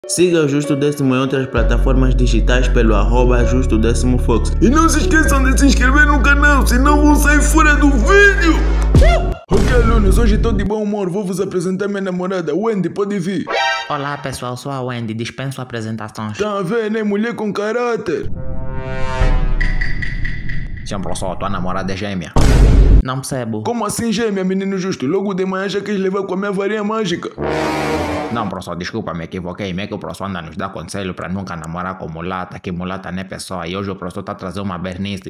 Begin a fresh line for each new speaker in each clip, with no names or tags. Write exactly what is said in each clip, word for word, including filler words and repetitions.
Siga o Justo Décimo em outras plataformas digitais pelo arroba Justo Décimo Fox.
E não se esqueçam de se inscrever no canal, senão vão sair fora do vídeo! Ok, alunos, hoje estou de bom humor, vou vos apresentar minha namorada, Wendy, pode vir.
Olá pessoal, sou a Wendy, dispenso apresentações.
Tá a ver, né? Mulher com caráter.
Senhor professor, tua namorada é gêmea. Não percebo.
Como assim gêmea, menino justo? Logo de manhã já quis levar com a minha varinha mágica.
Não, professor, desculpa, me equivoquei. É que o professor anda nos dá conselho pra nunca namorar com mulata, que mulata não é pessoa. E hoje o professor tá trazendo uma bernice.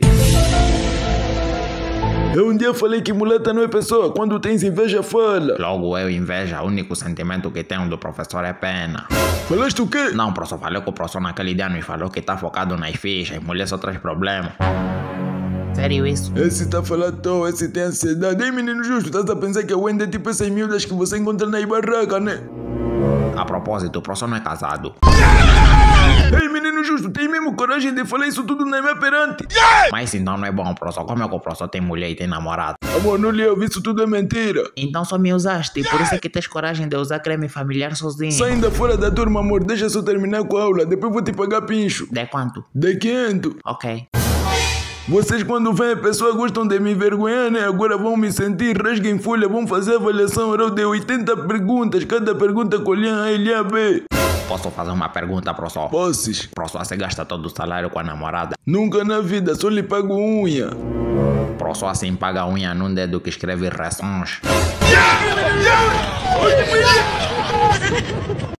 Eu um dia falei que mulata não é pessoa. Quando tens inveja, fala.
Logo eu, inveja, o único sentimento que tenho do professor é pena.
Falaste o quê?
Não, professor, falei com o professor naquele dia nos falou que tá focado nas fichas. Mulher só traz problema. Sério isso?
Esse tá falando à toa, esse tem ansiedade. Ei, menino justo, estás a pensar que a Wendy é tipo essas miúdas que você encontra na barraca, né?
A propósito, o professor não é casado.
Ei, menino justo, tem mesmo coragem de falar isso tudo na minha perante?
Mas então não é bom, professor. Como é que o professor tem mulher e tem namorado?
Amor, não lhe ouvi, isso tudo é mentira.
Então só me usaste, por isso é que tens coragem de usar creme familiar sozinho.
Sai ainda fora da turma, amor, deixa só terminar com a aula, depois vou te pagar pincho.
De quanto?
De quinhentos.
Ok.
Vocês quando vêm a pessoa gostam de me envergonhar, né? Agora vão me sentir, rasguem folha, vão fazer avaliação oral de oitenta perguntas, cada pergunta colhendo A, L, A, B.
Posso fazer uma pergunta, professor?
Posses.
Professor, você gasta todo o salário com a namorada?
Nunca na vida, só lhe pago unha.
Professor, assim paga unha num dedo que escreve reções.
Yeah! Yeah!